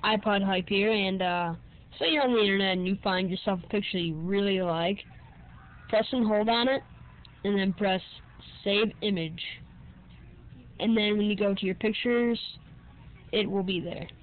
iPod hype here, and say you're on the internet and you find yourself a picture you really like, press and hold on it, and then press Save Image. And then when you go to your pictures, it will be there.